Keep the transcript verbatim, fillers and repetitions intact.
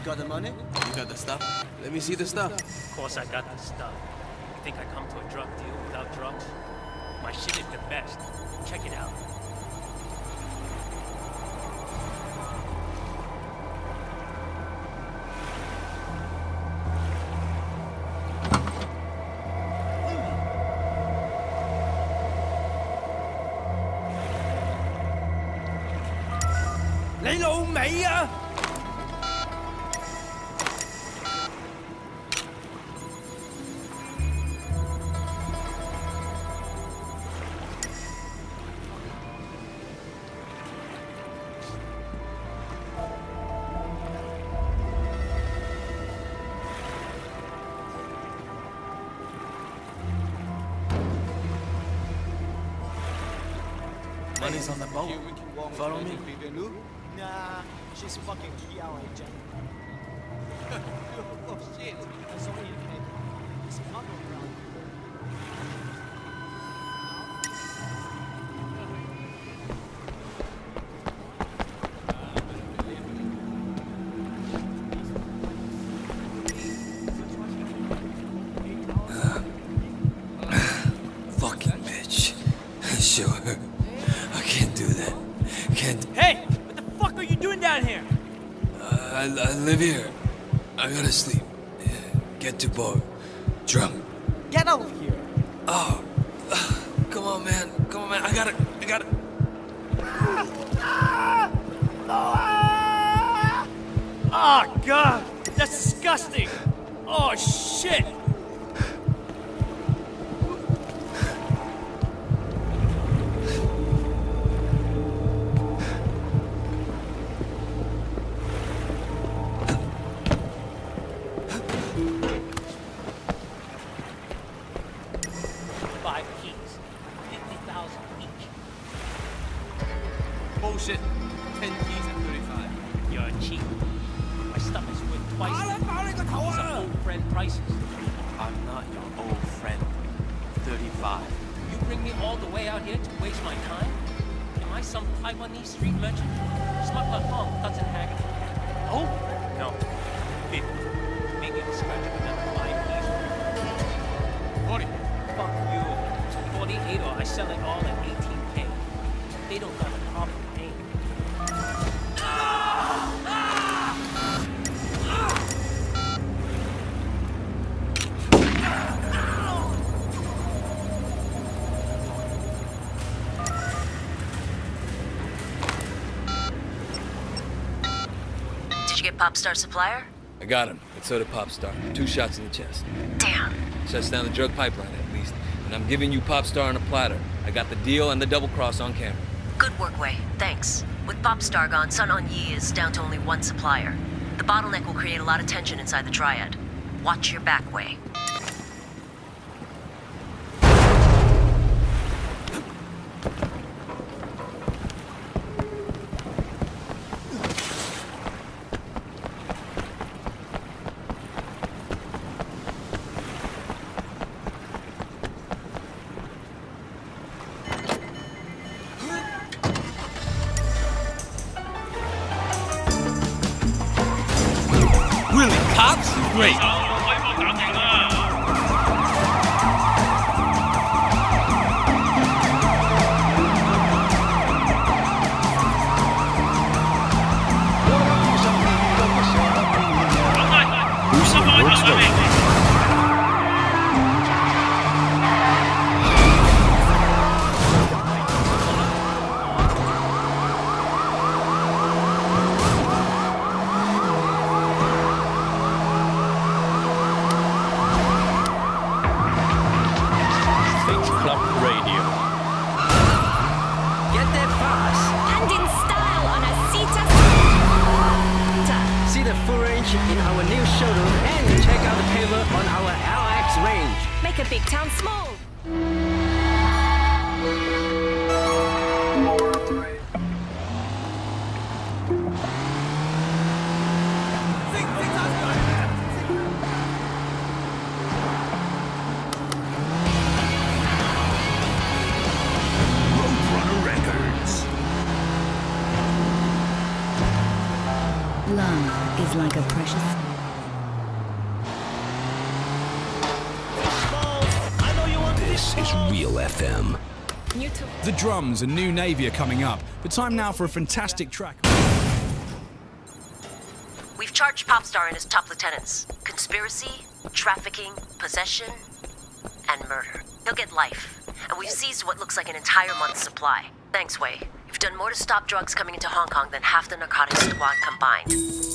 got the money? You got the stuff? Let me see the stuff. Of course I got the stuff. You think I come to a drug deal without drugs? My shit is the best. Check it out. Ni老味啊！ Money's on the boat. Follow me. Nah, she's fucking Kiao agent. Oh shit, there's only a kid. It's not around. Fucking bitch. Sure. I can't do that. Can't. Hey! What the fuck are you doing down here? Uh, I, I live here. I gotta sleep. Yeah. Get to boat. Drunk. Get out of here! Oh. Come on, man. Come on, man. I gotta. I gotta. Oh, God! That's disgusting! Oh, shit! Five keys. fifty thousand each. Bullshit. Ten keys and thirty-five. You're cheap. My stuff is worth twice. These are old friend prices. I'm not your old friend. thirty-five. You bring me all the way out here to waste my time? Am I some Taiwanese street merchant? Smuggler Hong doesn't hag it. Oh? No. fifty. Maybe I'll scratch up another five keys. forty. Fuck you. forty-eight or I sell it all at eighteen K. They don't got a problem paying. Did you get Popstar supplier? I got him. And so did Popstar. Two shots in the chest. Damn. Shuts down the drug pipeline, at least. And I'm giving you Popstar on a platter. I got the deal and the double cross on camera. Good work, Wei. Thanks. With Popstar gone, Sun On Yee is down to only one supplier. The bottleneck will create a lot of tension inside the Triad. Watch your back, Wei. Really? Cops? Great. in our new showroom and check out the paper on our L X range. Make a big town small. Love is like a precious... This is Real F M. The Drums and New Navy are coming up, but time now for a fantastic track. We've charged Popstar and his top lieutenants. Conspiracy, trafficking, possession, and murder. He'll get life. And we've seized what looks like an entire month's supply. Thanks, Wei. You've done more to stop drugs coming into Hong Kong than half the narcotics squad combined.